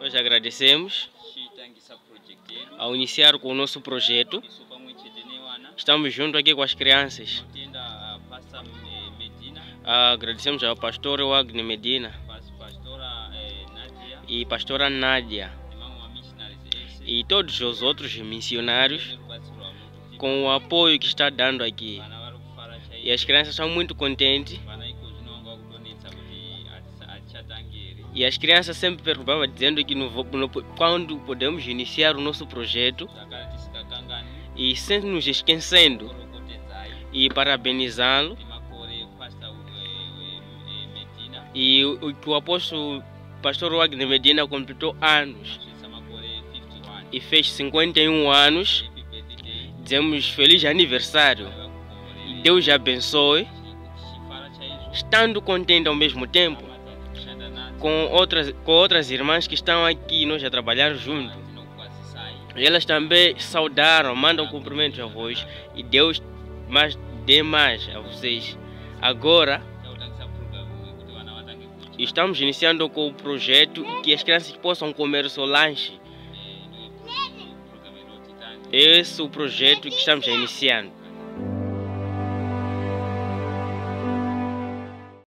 Nós agradecemos ao iniciar com o nosso projeto. Estamos junto aqui com as crianças. Agradecemos ao pastor Wagner Medina e pastora Nádia e todos os outros missionários com o apoio que está dando aqui. E as crianças estão muito contentes. E as crianças sempre perguntavam, dizendo que quando podemos iniciar o nosso projeto, e sempre nos esquecendo, e parabenizá-lo. E o apóstolo pastor Wagner Medina completou anos e fez 51 anos. Dizemos feliz aniversário e Deus abençoe, estando contente ao mesmo tempo com outras irmãs que estão aqui, nós a trabalhar juntos. Elas também saudaram, mandam cumprimentos a vós e Deus dê mais a vocês. Agora estamos iniciando com o projeto que as crianças possam comer o seu lanche. Esse é o projeto que estamos iniciando.